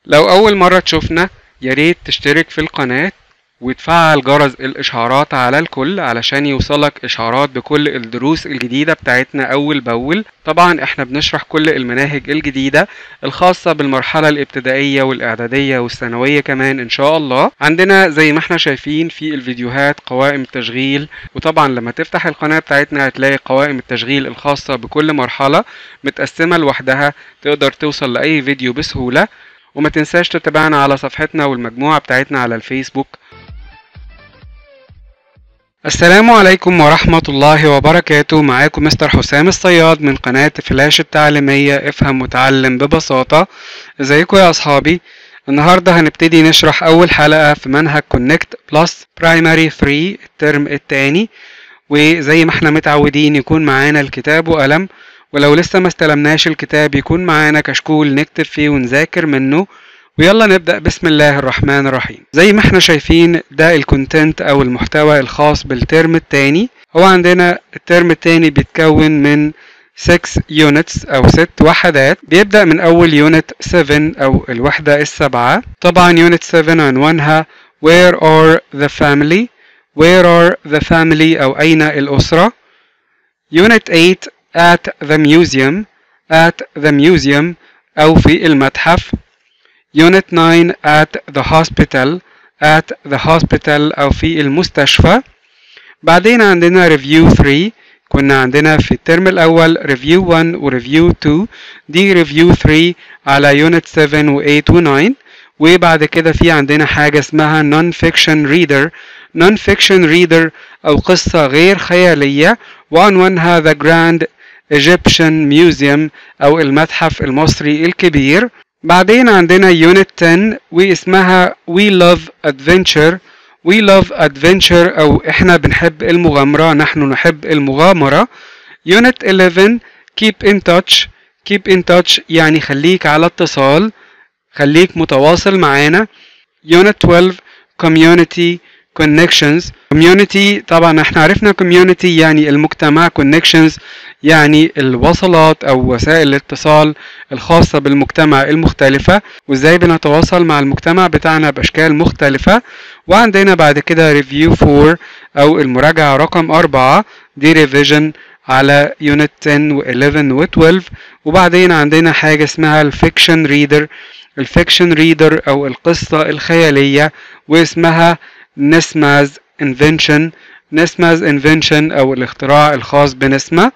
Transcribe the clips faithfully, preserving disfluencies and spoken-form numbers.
لو أول مرة تشوفنا ياريت تشترك في القناة وتفعل جرس الإشعارات على الكل علشان يوصلك إشعارات بكل الدروس الجديدة بتاعتنا أول بأول. طبعا احنا بنشرح كل المناهج الجديدة الخاصة بالمرحلة الابتدائية والإعدادية والثانوية كمان إن شاء الله. عندنا زي ما احنا شايفين في الفيديوهات قوائم التشغيل، وطبعا لما تفتح القناة بتاعتنا هتلاقي قوائم التشغيل الخاصة بكل مرحلة متقسمة لوحدها، تقدر توصل لأي فيديو بسهولة. وما تنساش تتابعنا على صفحتنا والمجموعة بتاعتنا على الفيسبوك. السلام عليكم ورحمة الله وبركاته. معاكم مستر حسام الصياد من قناة فلاش التعليمية افهم وتعلم ببساطة. ازيكم يا اصحابي؟ النهاردة هنبتدي نشرح اول حلقة في منهج كونكت بلس برايمري ثلاثة الترم التاني، وزي ما احنا متعودين يكون معانا الكتاب وقلم، ولو لسه ما استلمناش الكتاب يكون معانا كشكول نكتب فيه ونذاكر منه. ويلا نبدأ بسم الله الرحمن الرحيم. زي ما احنا شايفين ده الكونتنت او المحتوى الخاص بالترم التاني. هو عندنا الترم التاني بيتكون من ستة يونتس او ست وحدات، بيبدأ من اول يونت سبعة او الوحدة السبعة. طبعا يونت سبعة عنوانها Where are the family Where are the family او اين الاسرة. يونت ثمانية at the museum at the museum او في المتحف. يونت تسعة at the hospital at the hospital أو في المستشفى. بعدين عندنا review ثلاثة. كنا عندنا في الترم الأول review واحد و review اتنين، دي review ثلاثة على يونت سبعة و ثمانية و تسعة. وبعد كده في عندنا حاجة اسمها non-fiction reader. non-fiction reader أو قصة غير خيالية، وعنوانها the Grand Egyptian Museum أو المتحف المصري الكبير. بعدين عندنا يونت عشرة واسمها We Love Adventure. We Love Adventure أو إحنا بنحب المغامرة، نحن نحب المغامرة. يونت إحداشر Keep in touch. Keep in touch يعني خليك على اتصال، خليك متواصل معانا. يونت اثناشر Community Connections. Community طبعا احنا عرفنا community يعني المجتمع، connections يعني الوصلات او وسائل الاتصال الخاصة بالمجتمع المختلفة، وازاي بنتواصل مع المجتمع بتاعنا باشكال مختلفة. وعندنا بعد كده review أربعة او المراجعة رقم أربعة، دي revision على يونت عشرة و إحداشر و اثناشر. وبعدين عندنا حاجة اسمها الفيكشن ريدر. الفيكشن ريدر او القصة الخيالية واسمها نسماز انفنشن. نسماز انفنشن او الاختراع الخاص بنسمة.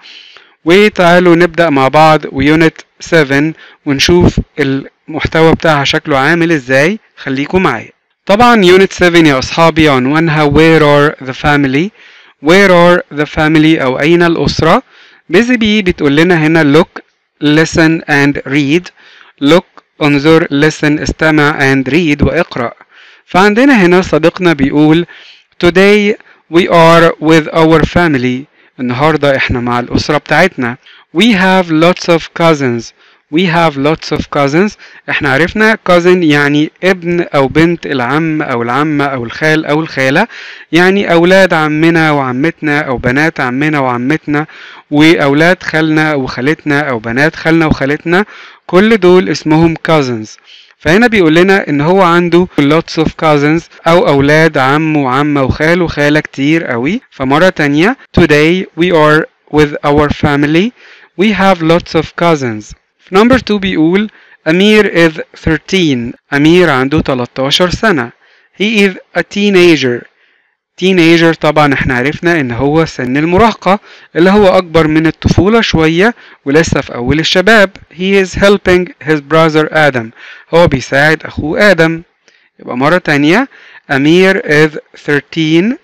وتعالوا نبدأ مع بعض ويونت سبعة ونشوف المحتوى بتاعها شكله عامل ازاي. خليكم معايا. طبعا يونت سبعة يا اصحابي عنوانها Where are the family Where are the family او اين الاسرة. بيزي بي بتقول لنا هنا look listen and read. look انظر listen استمع and read واقرأ. فعندنا هنا صديقنا بيقول Today we are with our family. النهاردة احنا مع الأسرة بتاعتنا. We have lots of cousins. We have lots of cousins. احنا عرفنا cousin يعني ابن أو بنت العم أو العمة أو الخال أو الخالة، يعني أولاد عمنا وعمتنا أو بنات عمنا وعمتنا، وأولاد خالنا وخالتنا أو بنات خالنا وخالتنا، كل دول اسمهم cousins. فهنا بيقول لنا ان هو عنده lots of cousins او اولاد عم وعمة وخال وخالة كتير قوي. فمرة تانية today we are with our family we have lots of cousins. في number two بيقول أمير is thirteen. أمير عنده تلتاشر سنة. he is a teenager. teenager طبعا احنا عرفنا ان هو سن المراهقة اللي هو اكبر من الطفولة شوية ولسه في اول الشباب. he is helping his brother Adam. هو بيساعد اخوه آدم. يبقى مرة تانية أمير is thirteen.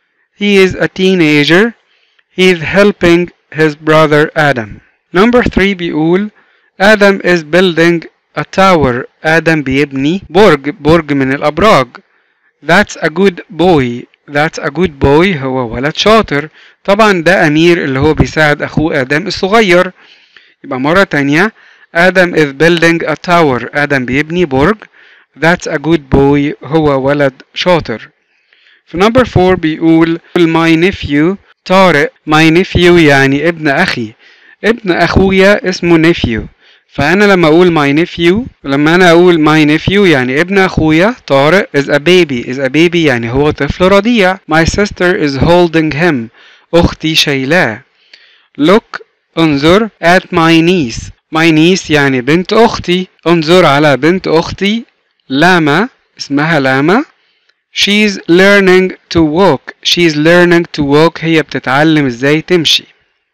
he is a teenager. he is helping his brother Adam. number three بيقول Adam is building a tower. آدم بيبني برج برج من الأبراج. that's a good boy. That's a good boy. هو ولد شاطر. طبعا ده أمير اللي هو بيساعد أخوه آدم الصغير. يبقى مرة تانية آدم is building a tower. آدم بيبني برج. That's a good boy. هو ولد شاطر. في number four بيقول my nephew طارق. my nephew يعني ابن أخي. ابن أخويا اسمه nephew. فأنا لما أقول my nephew، لما أنا أقول my nephew يعني ابن أخويا طارق is a baby is a baby يعني هو طفل رضيع. my sister is holding him، أختي شايلاه. look انظر at my niece my niece يعني بنت أختي، انظر على بنت أختي لاما، اسمها لاما. she's learning to walk she's learning to walk هي بتتعلم ازاي تمشي.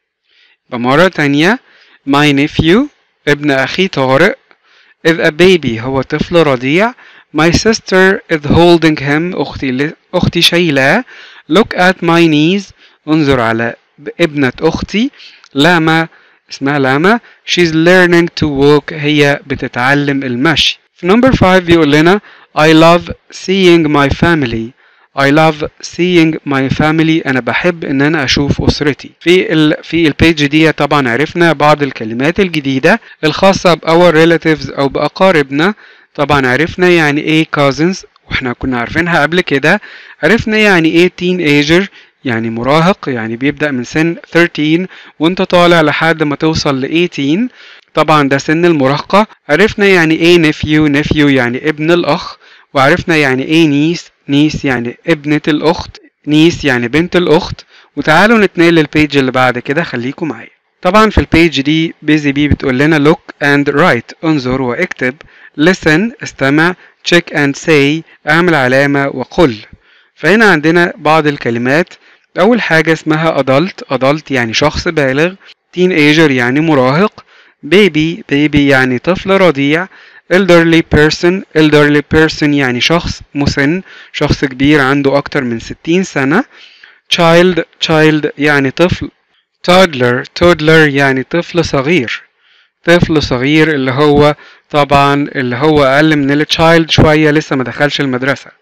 بمرة تانية my nephew ابن أخي طارق is a baby هو طفل رضيع. my sister is holding him أختي أختي شايلاه. look at my niece انظر على ابنة أختي لاما، اسمها لاما. she's learning to walk هي بتتعلم المشي. في number five بيقول لنا I love seeing my family I love seeing my family أنا بحب إن أنا أشوف أسرتي. في ال في البيج دي طبعا عرفنا بعض الكلمات الجديدة الخاصة ب our relatives أو بأقاربنا. طبعا عرفنا يعني إيه cousins وإحنا كنا عارفينها قبل كده. عرفنا يعني إيه teenager يعني مراهق، يعني بيبدأ من سن ثيرتين وانت طالع لحد ما توصل ل ايتين، طبعا ده سن المراهقة. عرفنا يعني ايه nephew nephew يعني ابن الأخ، وعرفنا يعني ايه niece niece يعني ابنة الأخت، niece يعني بنت الأخت. وتعالوا نتنقل للبيج اللي بعد كده، خليكم معايا. طبعا في البيج دي بيزي بي بتقول لنا look and write انظر واكتب، listen استمع، check and say اعمل علامة وقل. فهنا عندنا بعض الكلمات. أول حاجة اسمها adult adult يعني شخص بالغ، teenager يعني مراهق، baby baby يعني طفل رضيع، elderly person elderly person يعني شخص مسن، شخص كبير عنده أكتر من ستين سنة، child child يعني طفل، toddler toddler يعني طفل صغير، طفل صغير اللي هو طبعا اللي هو أقل من التشايلد شوية لسه ما دخلش المدرسة.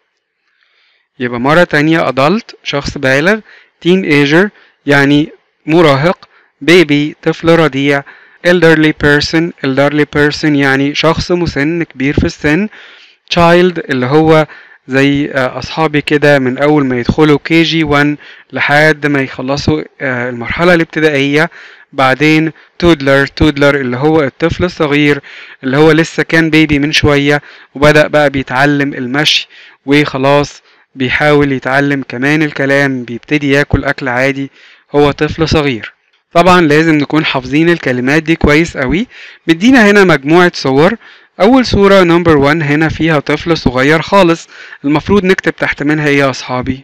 يبقى مرة تانية adult شخص بالغ، teenager يعني مراهق، baby طفل رضيع، elderly person elderly person يعني شخص مسن كبير في السن، child اللي هو زي أصحابي كده من أول ما يدخلوا كي جي وان لحد ما يخلصوا المرحلة الابتدائية. بعدين toddler toddler اللي هو الطفل الصغير اللي هو لسه كان بيبي من شوية وبدأ بقى بيتعلم المشي وخلاص بيحاول يتعلم كمان الكلام، بيبتدي ياكل أكل عادي، هو طفل صغير. طبعا لازم نكون حافظين الكلمات دي كويس قوي. مدينا هنا مجموعة صور. أول صورة نمبر وان هنا فيها طفل صغير خالص، المفروض نكتب تحت منها ايه يا أصحابي؟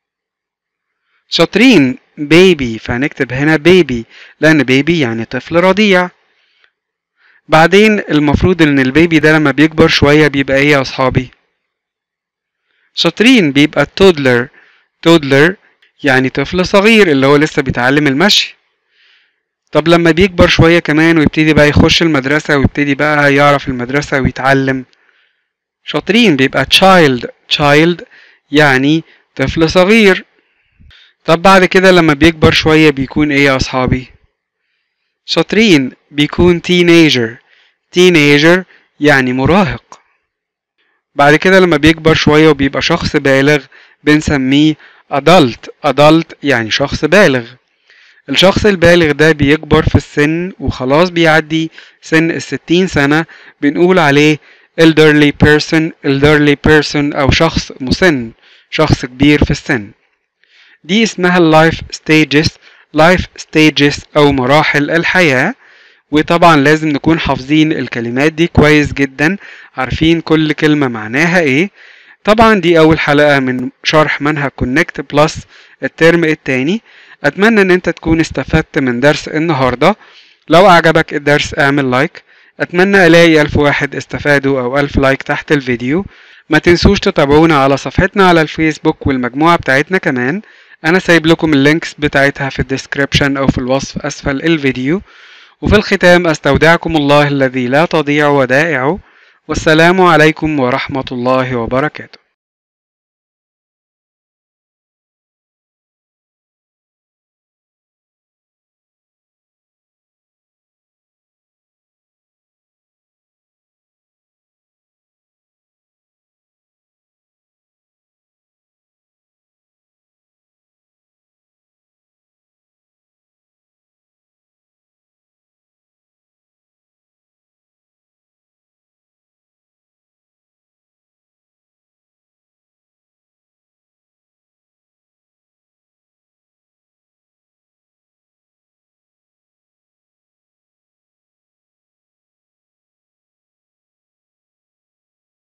شاطرين، بيبي، فهنكتب هنا بيبي لأن بيبي يعني طفل رضيع. بعدين المفروض إن البيبي ده لما بيكبر شوية بيبقى ايه يا أصحابي؟ شاطرين، بيبقى toddler toddler يعني طفل صغير اللي هو لسه بيتعلم المشي. طب لما بيكبر شوية كمان ويبتدي بقى يخش المدرسة ويبتدي بقى يعرف المدرسة ويتعلم، شاطرين، بيبقى child child يعني طفل صغير. طب بعد كده لما بيكبر شوية بيكون ايه يا أصحابي؟ شاطرين، بيكون teenager teenager يعني مراهق. بعد كده لما بيكبر شوية وبيبقى شخص بالغ بنسميه adult adult يعني شخص بالغ. الشخص البالغ ده بيكبر في السن وخلاص بيعدي سن الستين سنة، بنقول عليه elderly person elderly person أو شخص مسن، شخص كبير في السن. دي اسمها life stages life stages أو مراحل الحياة. وطبعا لازم نكون حافظين الكلمات دي كويس جدا، عارفين كل كلمة معناها ايه. طبعا دي أول حلقة من شرح منهج كونكت بلس الترم التاني. أتمنى إن أنت تكون استفدت من درس النهاردة. لو أعجبك الدرس اعمل لايك. أتمنى ألاقي ألف واحد استفادوا أو ألف لايك تحت الفيديو. ما تنسوش تتابعونا على صفحتنا على الفيسبوك والمجموعة بتاعتنا كمان، أنا سايب لكم اللينكس بتاعتها في الديسكريبشن أو في الوصف أسفل الفيديو. وفي الختام أستودعكم الله الذي لا تضيع ودائعه، والسلام عليكم ورحمة الله وبركاته.